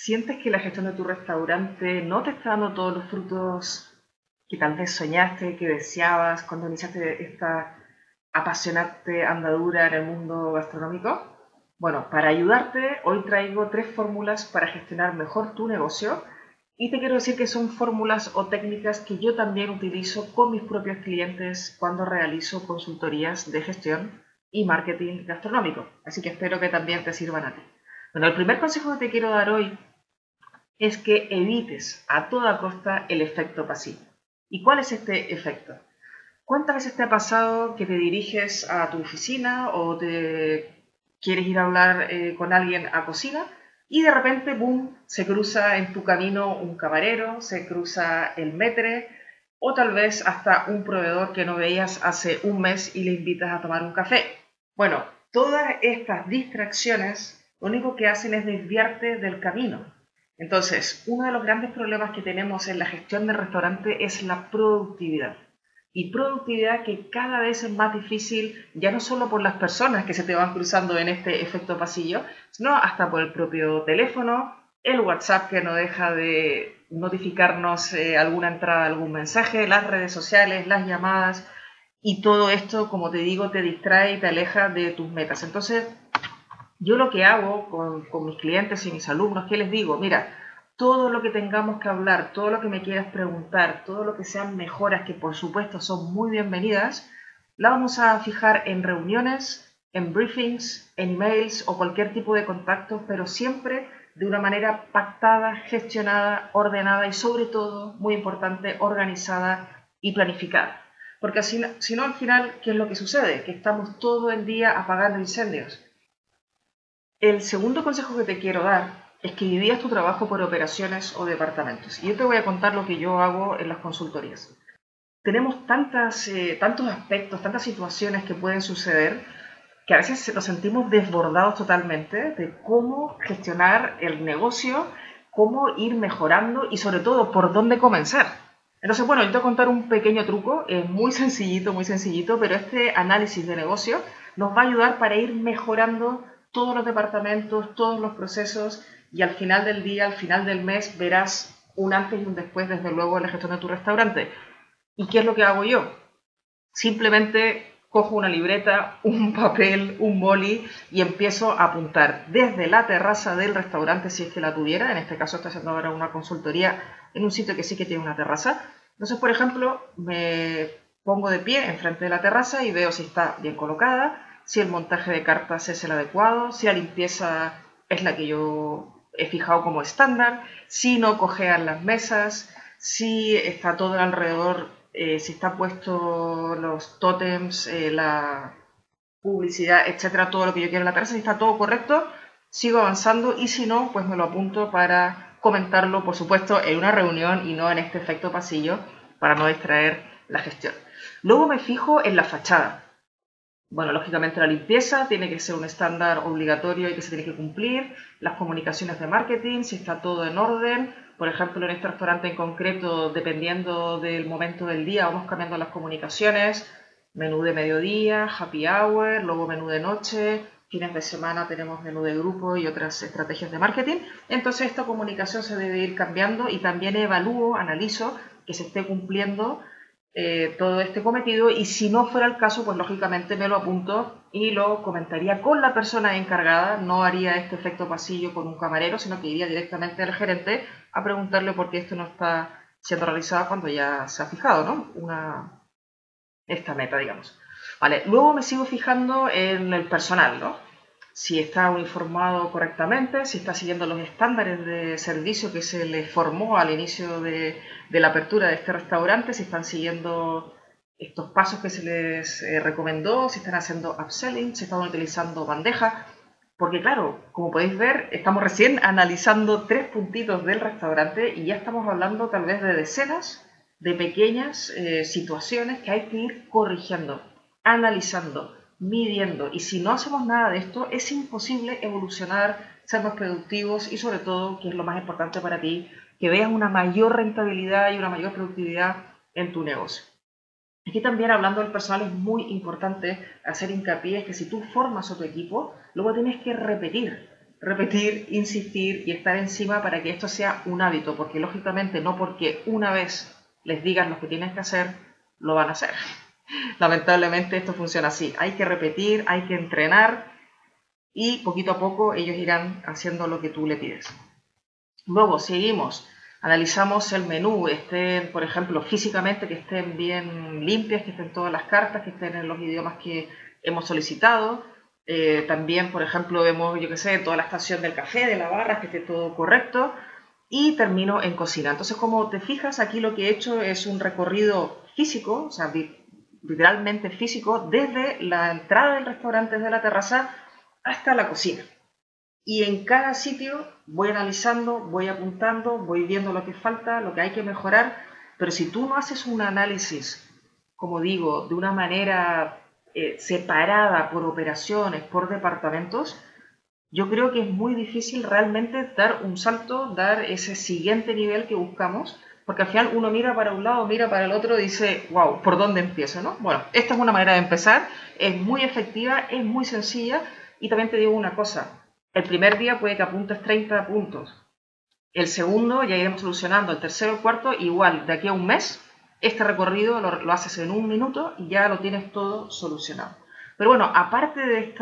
¿Sientes que la gestión de tu restaurante no te está dando todos los frutos que tal vez soñaste, que deseabas cuando iniciaste esta apasionante andadura en el mundo gastronómico? Bueno, para ayudarte, hoy traigo 3 fórmulas para gestionar mejor tu negocio y te quiero decir que son fórmulas o técnicas que yo también utilizo con mis propios clientes cuando realizo consultorías de gestión y marketing gastronómico. Así que espero que también te sirvan a ti. Bueno, el primer consejo que te quiero dar hoy es que evites a toda costa el efecto pasivo. ¿Y cuál es este efecto? ¿Cuántas veces te ha pasado que te diriges a tu oficina o te quieres ir a hablar con alguien a cocina y de repente, boom, se cruza en tu camino un camarero, se cruza el metre o tal vez hasta un proveedor que no veías hace un mes y le invitas a tomar un café? Bueno, todas estas distracciones lo único que hacen es desviarte del camino. Entonces, uno de los grandes problemas que tenemos en la gestión del restaurante es la productividad. Y productividad que cada vez es más difícil, ya no solo por las personas que se te van cruzando en este efecto pasillo, sino hasta por el propio teléfono, el WhatsApp que no deja de notificarnos alguna entrada, algún mensaje, las redes sociales, las llamadas, y todo esto, como te digo, te distrae y te aleja de tus metas. Entonces, yo lo que hago con mis clientes y mis alumnos, ¿qué les digo? Mira, todo lo que tengamos que hablar, todo lo que me quieras preguntar, todo lo que sean mejoras, que por supuesto son muy bienvenidas, la vamos a fijar en reuniones, en briefings, en emails o cualquier tipo de contacto, pero siempre de una manera pactada, gestionada, ordenada y sobre todo, muy importante, organizada y planificada. Porque si no, al final, ¿qué es lo que sucede? Que estamos todo el día apagando incendios. El segundo consejo que te quiero dar es que dividas tu trabajo por operaciones o departamentos. Y yo te voy a contar lo que yo hago en las consultorías. Tenemos tantos aspectos, tantas situaciones que pueden suceder que a veces nos sentimos desbordados totalmente de cómo gestionar el negocio, cómo ir mejorando y sobre todo por dónde comenzar. Entonces, bueno, yo te voy a contar un pequeño truco, muy sencillito, pero este análisis de negocio nos va a ayudar para ir mejorando todos los departamentos, todos los procesos y al final del día, al final del mes, verás un antes y un después, desde luego, en la gestión de tu restaurante. ¿Y qué es lo que hago yo? Simplemente cojo una libreta, un papel, un boli y empiezo a apuntar desde la terraza del restaurante, si es que la tuviera. En este caso estoy haciendo ahora una consultoría en un sitio que sí que tiene una terraza. Entonces, por ejemplo, me pongo de pie enfrente de la terraza y veo si está bien colocada, si el montaje de cartas es el adecuado, si la limpieza es la que yo he fijado como estándar, si no cojean las mesas, si está todo alrededor, si está puesto los tótems, la publicidad, etcétera, todo lo que yo quiero en la terraza, si está todo correcto, sigo avanzando y si no, pues me lo apunto para comentarlo, por supuesto, en una reunión y no en este efecto pasillo para no distraer la gestión. Luego me fijo en la fachada. Bueno, lógicamente la limpieza tiene que ser un estándar obligatorio y que se tiene que cumplir, las comunicaciones de marketing, si está todo en orden. Por ejemplo, en este restaurante en concreto, dependiendo del momento del día, vamos cambiando las comunicaciones, menú de mediodía, happy hour, luego menú de noche, fines de semana tenemos menú de grupo y otras estrategias de marketing. Entonces esta comunicación se debe ir cambiando y también evalúo, analizo que se esté cumpliendo todo este cometido y si no fuera el caso, pues lógicamente me lo apunto y lo comentaría con la persona encargada, no haría este efecto pasillo con un camarero, sino que iría directamente al gerente a preguntarle por qué esto no está siendo realizado cuando ya se ha fijado, ¿no? Esta meta, digamos. Vale, luego me sigo fijando en el personal, ¿no? Si está uniformado correctamente, si está siguiendo los estándares de servicio que se le formó al inicio de la apertura de este restaurante, si están siguiendo estos pasos que se les recomendó, si están haciendo upselling, si están utilizando bandeja, porque claro, como podéis ver, estamos recién analizando 3 puntitos del restaurante y ya estamos hablando tal vez de decenas de pequeñas situaciones que hay que ir corrigiendo, analizando, midiendo. Y si no hacemos nada de esto, es imposible evolucionar, ser más productivos y sobre todo, que es lo más importante para ti, que veas una mayor rentabilidad y una mayor productividad en tu negocio. Aquí también hablando del personal es muy importante hacer hincapié en que si tú formas a tu equipo, luego tienes que repetir. repetir, insistir y estar encima para que esto sea un hábito, porque lógicamente no porque una vez les digas lo que tienen que hacer, lo van a hacer. Lamentablemente esto funciona así, hay que repetir, hay que entrenar y poquito a poco ellos irán haciendo lo que tú le pides. Luego seguimos, analizamos el menú, estén, por ejemplo, físicamente, que estén bien limpias, que estén todas las cartas, que estén en los idiomas que hemos solicitado. También, por ejemplo, vemos, yo qué sé, toda la estación del café, de la barra, que esté todo correcto. Y termino en cocina. Entonces, como te fijas, aquí lo que he hecho es un recorrido físico, o sea, literalmente físico, desde la entrada del restaurante, desde la terraza, hasta la cocina. Y en cada sitio voy analizando, voy apuntando, voy viendo lo que falta, lo que hay que mejorar, pero si tú no haces un análisis, como digo, de una manera separada por operaciones, por departamentos, yo creo que es muy difícil realmente dar un salto, dar ese siguiente nivel que buscamos, porque al final uno mira para un lado, mira para el otro y dice, wow, ¿por dónde empiezo? ¿No? Bueno, esta es una manera de empezar, es muy efectiva, es muy sencilla y también te digo una cosa, el primer día puede que apuntes 30 puntos, el segundo ya iremos solucionando, el tercero, el cuarto, igual, de aquí a un mes, este recorrido lo haces en un minuto y ya lo tienes todo solucionado. Pero bueno, aparte de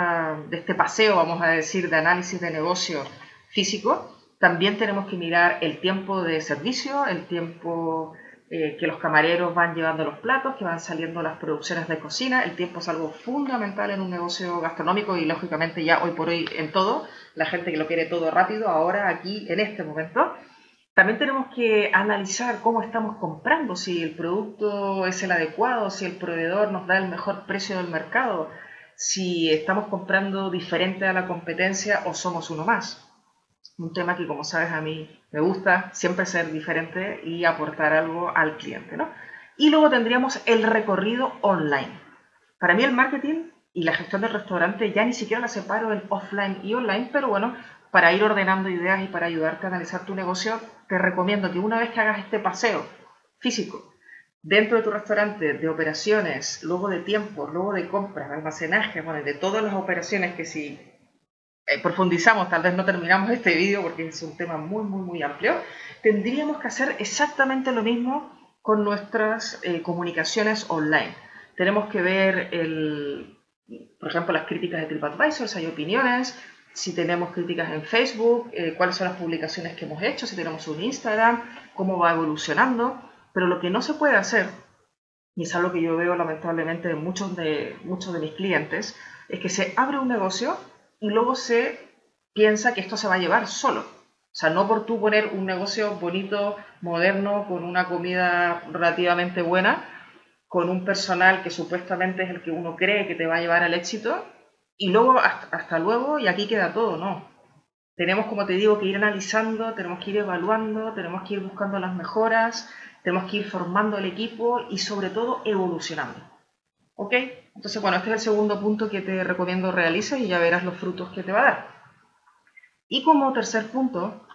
este paseo, vamos a decir, de análisis de negocio físico, también tenemos que mirar el tiempo de servicio, el tiempo que los camareros van llevando los platos, que van saliendo las producciones de cocina. El tiempo es algo fundamental en un negocio gastronómico y lógicamente ya hoy por hoy en todo. La gente que lo quiere todo rápido, ahora, aquí, en este momento. También tenemos que analizar cómo estamos comprando, si el producto es el adecuado, si el proveedor nos da el mejor precio del mercado, si estamos comprando diferente a la competencia o somos uno más. Un tema que, como sabes, a mí me gusta siempre ser diferente y aportar algo al cliente, ¿no? Y luego tendríamos el recorrido online. Para mí el marketing y la gestión del restaurante ya ni siquiera la separo en offline y online, pero bueno, para ir ordenando ideas y para ayudarte a analizar tu negocio, te recomiendo que una vez que hagas este paseo físico dentro de tu restaurante, de operaciones, luego de tiempo, luego de compras, de almacenaje, bueno, de todas las operaciones que si profundizamos, tal vez no terminamos este vídeo porque es un tema muy, muy, muy amplio, tendríamos que hacer exactamente lo mismo con nuestras comunicaciones online. Tenemos que ver, por ejemplo, las críticas de TripAdvisor, si hay opiniones, si tenemos críticas en Facebook, cuáles son las publicaciones que hemos hecho, si tenemos un Instagram, cómo va evolucionando. Pero lo que no se puede hacer, y es algo que yo veo lamentablemente en muchos de mis clientes, es que se abre un negocio y luego se piensa que esto se va a llevar solo. O sea, no por tú poner un negocio bonito, moderno, con una comida relativamente buena, con un personal que supuestamente es el que uno cree que te va a llevar al éxito, y luego hasta luego y aquí queda todo, no. Tenemos, como te digo, que ir analizando, tenemos que ir evaluando, tenemos que ir buscando las mejoras, tenemos que ir formando el equipo y sobre todo evolucionando. ¿Ok? Entonces, bueno, este es el segundo punto que te recomiendo realices y ya verás los frutos que te va a dar. Y como tercer punto,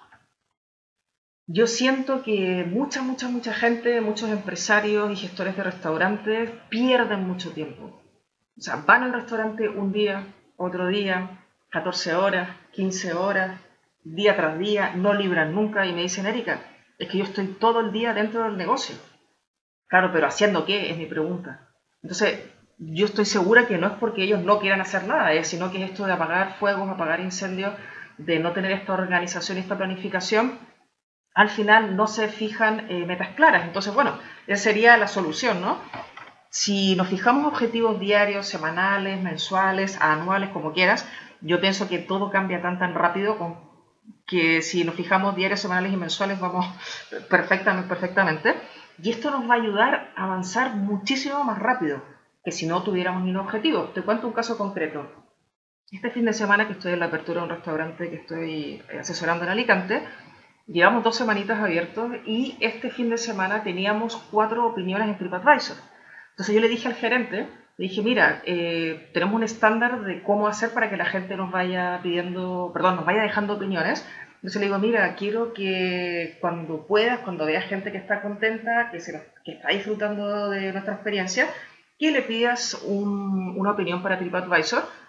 yo siento que mucha gente, muchos empresarios y gestores de restaurantes pierden mucho tiempo. O sea, van al restaurante un día, otro día, 14 horas, 15 horas, día tras día, no libran nunca y me dicen, Erika, es que yo estoy todo el día dentro del negocio. Claro, pero ¿haciendo qué? Es mi pregunta. Entonces, yo estoy segura que no es porque ellos no quieran hacer nada, sino que es esto de apagar fuegos, apagar incendios, de no tener esta organización y esta planificación, al final no se fijan metas claras. Entonces, bueno, esa sería la solución, ¿no? Si nos fijamos objetivos diarios, semanales, mensuales, anuales, como quieras, yo pienso que todo cambia tan rápido que si nos fijamos diarios, semanales y mensuales vamos perfectamente. Y esto nos va a ayudar a avanzar muchísimo más rápido que si no tuviéramos ni un objetivo. Te cuento un caso concreto. Este fin de semana que estoy en la apertura de un restaurante que estoy asesorando en Alicante, llevamos 2 semanitas abiertos y este fin de semana teníamos 4 opiniones en TripAdvisor. Entonces yo le dije al gerente, le dije, mira, tenemos un estándar de cómo hacer para que la gente nos vaya dejando opiniones. Entonces le digo, mira, quiero que cuando puedas, cuando veas gente que está contenta, que está disfrutando de nuestra experiencia, que le pidas una opinión para TripAdvisor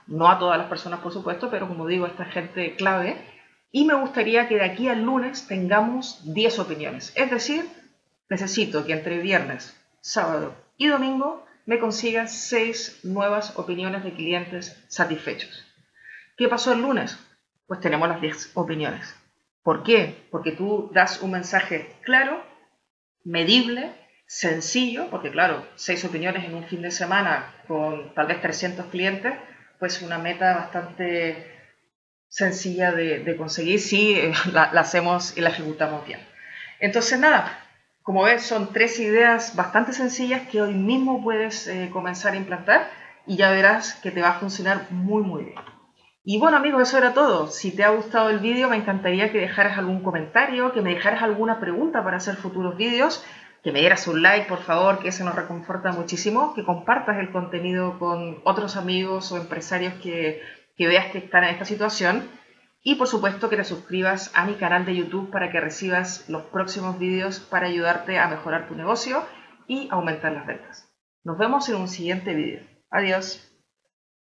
no a todas las personas por supuesto, pero como digo, esta gente clave, y me gustaría que de aquí al lunes tengamos 10 opiniones, es decir, necesito que entre viernes, sábado y domingo me consigas 6 nuevas opiniones de clientes satisfechos. ¿Qué pasó el lunes? Pues tenemos las 10 opiniones. ¿Por qué? Porque tú das un mensaje claro, medible, sencillo, porque claro, 6 opiniones en un fin de semana con tal vez 300 clientes, pues una meta bastante sencilla de conseguir si la hacemos y la ejecutamos bien. Entonces nada, como ves son 3 ideas bastante sencillas que hoy mismo puedes comenzar a implantar y ya verás que te va a funcionar muy bien. Y bueno amigos, eso era todo. Si te ha gustado el vídeo me encantaría que dejaras algún comentario, que me dejaras alguna pregunta para hacer futuros vídeos, que me dieras un like por favor, que eso nos reconforta muchísimo, que compartas el contenido con otros amigos o empresarios que veas que están en esta situación y por supuesto que te suscribas a mi canal de YouTube para que recibas los próximos vídeos para ayudarte a mejorar tu negocio y aumentar las ventas. Nos vemos en un siguiente vídeo. Adiós.